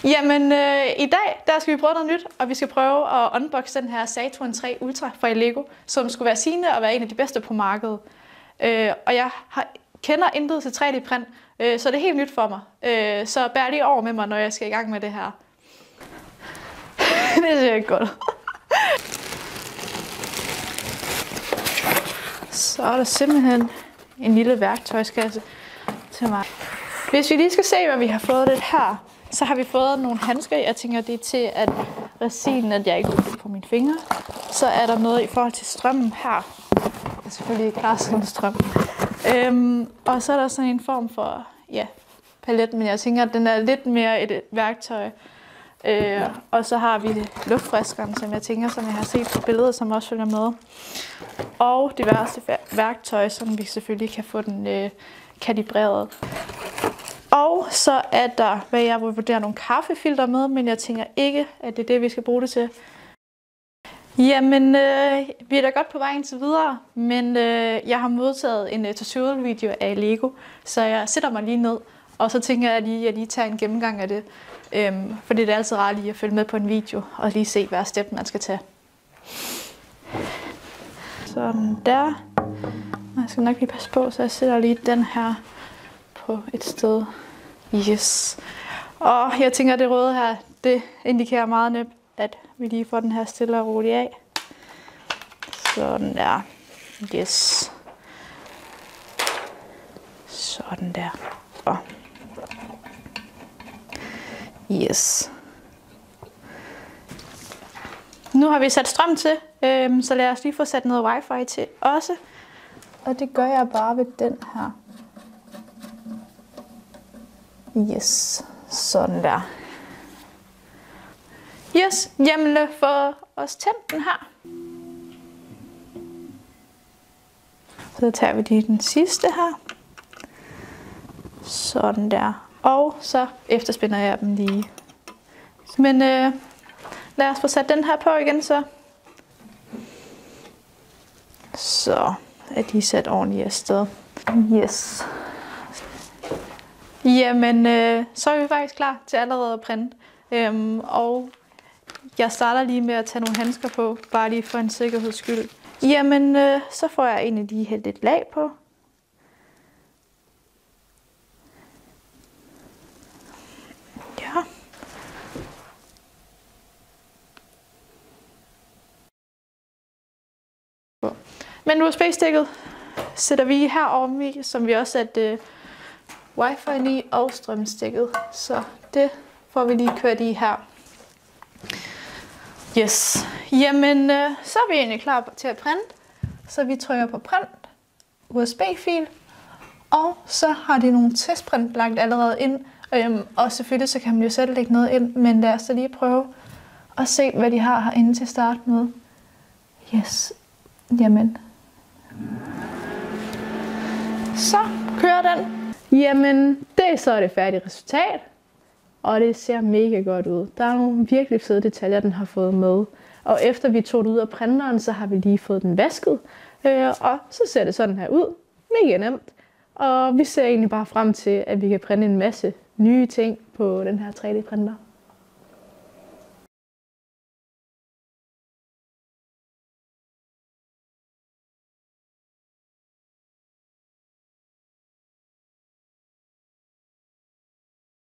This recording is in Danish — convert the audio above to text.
Jamen, i dag der skal vi prøve noget nyt, og vi skal prøve at unboxe den her Saturn 3 Ultra fra Lego, som skulle være sigende og være en af de bedste på markedet. Og jeg kender intet til 3D-print, så det er helt nyt for mig. Så bær lige over med mig, når jeg skal i gang med det her. Det ser ikke godt. Så er der simpelthen en lille værktøjskasse til mig. Hvis vi lige skal se, hvad vi har fået lidt her, så har vi fået nogle handsker. Jeg tænker, det er til at resinen, at jeg ikke får på mine fingre. Så er der noget i forhold til strømmen her. Jeg er selvfølgelig ikke klar sådan strøm. Og så er der sådan en form for palet, men jeg tænker, at den er lidt mere et værktøj. Og så har vi luftfriskeren, som jeg tænker, som jeg har set på billedet, som også følger med. Og diverse værktøj, som vi selvfølgelig kan få den kalibreret. Og så er der, hvad jeg vil vurdere, nogle kaffefilter med, men jeg tænker ikke, at det er det, vi skal bruge det til. Jamen, vi er da godt på vej indtil videre, men jeg har modtaget en tutorial-video af Lego, så jeg sætter mig lige ned, og så tænker jeg lige, at jeg lige tager en gennemgang af det. For det er altid rart lige at følge med på en video, og lige se, hver step man skal tage. Sådan der. Jeg skal nok lige passe på, så jeg sætter lige den her på et sted. Yes. Og jeg tænker, at det røde her, det indikerer meget nemt, at vi lige får den her stille og roligt af. Sådan der. Yes. Sådan der. Og yes. Nu har vi sat strøm til, så lad os lige få sat noget wifi til også. Og det gør jeg bare ved den her. Yes, sådan der. Yes, jamen lad os tænde den her. Så tager vi lige den sidste her. Sådan der. Og så efterspænder jeg dem lige. Men lad os få sat den her på igen så. Så er de sat ordentligt afsted. Yes. Jamen, så er vi faktisk klar til allerede at printe. Og jeg starter lige med at tage nogle handsker på, bare lige for en sikkerheds skyld. Jamen, så får jeg egentlig lige hældt et lag på. Ja. Men USB-stikket sætter vi herover, som vi også satte Wi-Fi i, og strømstikket. Så det får vi lige kørt i her. Yes. Jamen, så er vi egentlig klar til at printe. Så vi trykker på print, USB-fil, og så har de nogle testprint lagt allerede ind. Og selvfølgelig så kan man jo selv lægge noget ind, men lad os da lige prøve at se, hvad de har herinde til at starte med. Yes. Jamen. Så kører den. Jamen, det er så det færdige resultat. Og det ser mega godt ud. Der er nogle virkelig fede detaljer, den har fået med. Og efter vi tog det ud af printeren, så har vi lige fået den vasket. Og så ser det sådan her ud. Mega nemt. Og vi ser egentlig bare frem til, at vi kan printe en masse nye ting på den her 3D-printer.